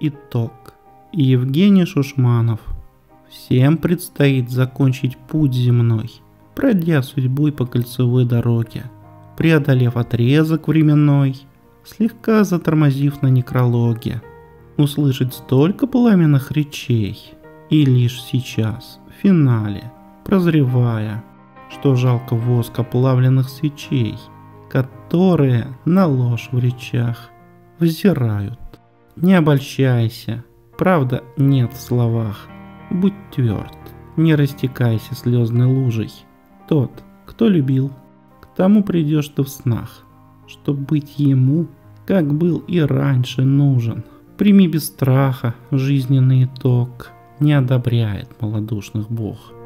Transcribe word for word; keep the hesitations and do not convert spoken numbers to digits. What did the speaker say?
Итог. Евгений Шушманов. Всем предстоит закончить путь земной, пройдя судьбой по кольцевой дороге, преодолев отрезок временной, слегка затормозив на некрологе, услышать столько пламенных речей, и лишь сейчас, в финале, прозревая, что жалко воска плавленных свечей, которые на ложь в речах взирают. Не обольщайся, правда нет в словах, будь тверд, не растекайся слезной лужей. Тот, кто любил, к тому придешь ты в снах, чтоб быть ему, как был и раньше, нужен. Прими без страха жизненный итог, не одобряет малодушных Бог.